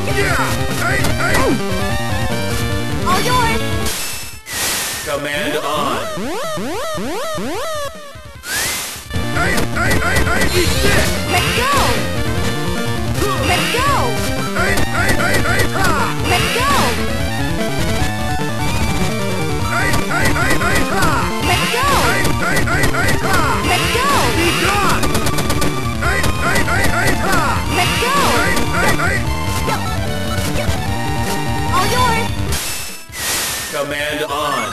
All yours! Command on. Eat this! Let's go! Let's go! Let's go! Let's go! Let's go! Be gone! Let's go! All yours! Command on.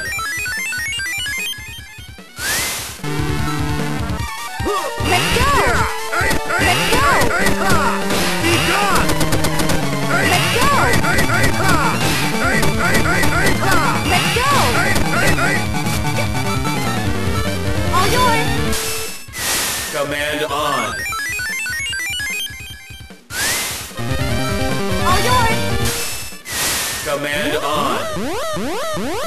Let's go! Let's go! Be gone! Let's go! Let's go! All yours! Command on. All yours! Command on.